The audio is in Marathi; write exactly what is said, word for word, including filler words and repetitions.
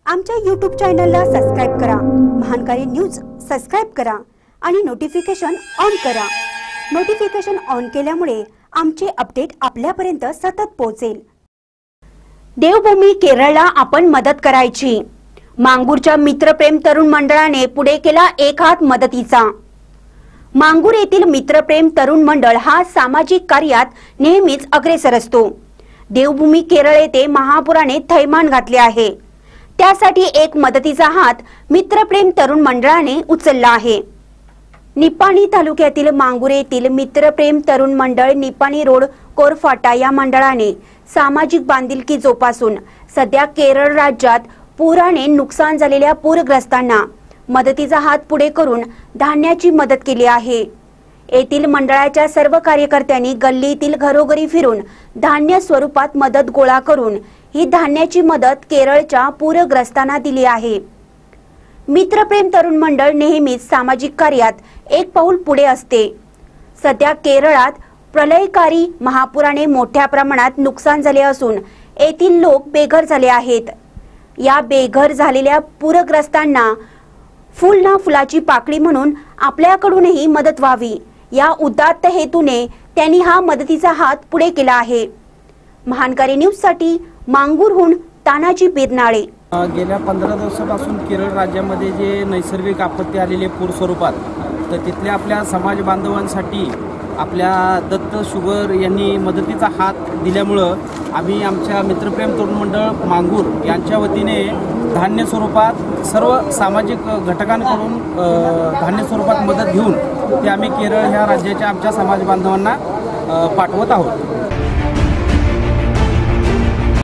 आमच्या यूट्यूब चॅनलला सबस्क्राइब करा, महानकारी न्यूज सबस्क्राइब करा आणि नोटिफिकेशन ऑन करा। नोटिफिकेशन ऑन केल्यामुळे आमचे अपडेट आपल्यापर्यंत सतत पोहोचेल। देवभूमी केरळला आपण मदत करायची। मांगूरच्या मित्रप्रेम तरुण मंडळाने पुढे केला एक हात मदतीचा। मांगूर येथील मित्रप्रेम तरुण मंडळ हा सामाजिक कार्यात नेहमीच अग्रेसर असतो। देवभूमी केरळ येथे महापुराने थैमान घातले आहे, त्यासाठी एक मदतीचा हात मित्रप्रेम तरुण मंडळाने उचलला आहे। निपाणी तालुक्यातील मांगूर येथील मित्रप्रेम तरुण मंडळ निपाणी रोड कोरफाटा या मंडळाने सामाजिक बांधिलकी जोपासून सध्या केरळ राज्यात पुराने नुकसान झालेल्या पूरग्रस्तांना मदतीचा हात पुढे करून धान्याची मदत केली आहे। येथील मंडळाच्या सर्व कार्यकर्त्यांनी गल्लीतील घरोघरी फिरून धान्य स्वरूपात मदत गोळा करून ही धान्याची मदत केरळच्या पूरग्रस्तांना दिली आहे। मित्रप्रेम तरुण मंडळ नेहमीच सामाजिक कार्यात एक पाऊल पुढे असते। सध्या केरळात प्रलयकारी महापुराने मोठ्या प्रमाणात नुकसान झाले असून येथील लोक बेघर झाले आहेत। या बेघर झालेल्या पूरग्रस्तांना फुल ना फुलाची पाकळी म्हणून आपल्याकडूनही मदत व्हावी या उदात्त हेतूने त्यांनी हा मदतीचा हात पुढे केला आहे। महानकारी न्यूज साठी मांगूरहून तानाजी बिरनाळे। गेल्या पंधरा दिवसापासून केरळ राज्यामध्ये जे नैसर्गिक आपत्ती आलेले पूर स्वरूपात, तर तिथल्या आपल्या समाज बांधवांसाठी आपल्या दत्त शुगर यांनी मदतीचा हात दिल्यामुळं आम्ही आमच्या मित्रप्रेम तरुण मंडळ मांगूर यांच्या वतीने धान्य स्वरूपात सर्व सामाजिक घटकांकडून धान्य स्वरूपात मदत घेऊन ते आम्ही केरळ ह्या राज्याच्या आमच्या समाज बांधवांना पाठवत आहोत।